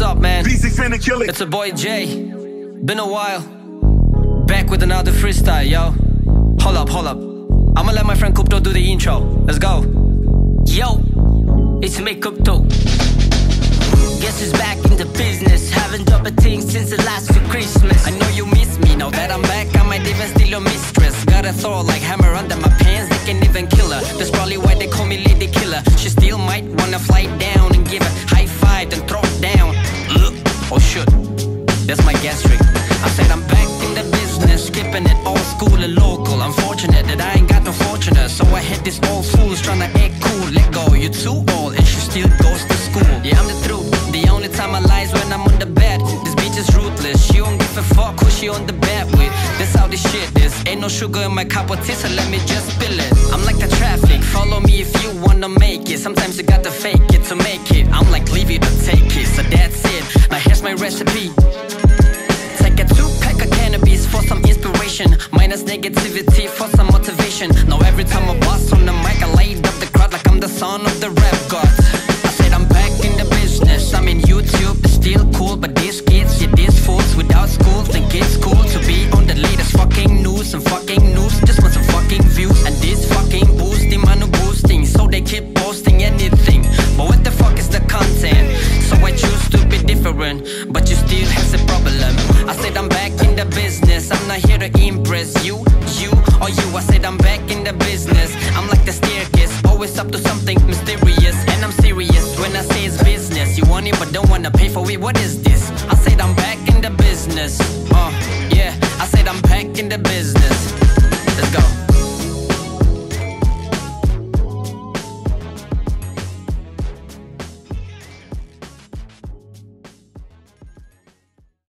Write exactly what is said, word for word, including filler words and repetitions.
up, man? Easy finna kill it. It's a boy Jay. Been a while. Back with another freestyle, yo. Hold up, hold up. I'ma let my friend Kupto do the intro. Let's go. Yo, it's me Kupto. Guess who's back in the business? Haven't dropped a thing since the last two Christmas. I know you miss me, now that I'm back I might even steal your mistress. Got a throw like hammer under my pants, they can even kill her. That's probably why they call me Lady Killer. She still might wanna fly down and give a high five, then throw it down. Ugh. Oh shit, that's my gastric. I said I'm back in the business, skipping it old school and local. Unfortunate that I ain't got no fortuna, so I hit these old fools tryna act cool. Let go, you're too old and she still goes to school. Yeah, I'm the truth. The only time I lie is when I'm on the bed. This bitch is ruthless, she don't give a fuck who she on the bed with. That's how this shit is. Ain't no sugar in my cup of tea, so let me just spill it. I'm like the traffic, follow me if you wanna make it. Sometimes you gotta fake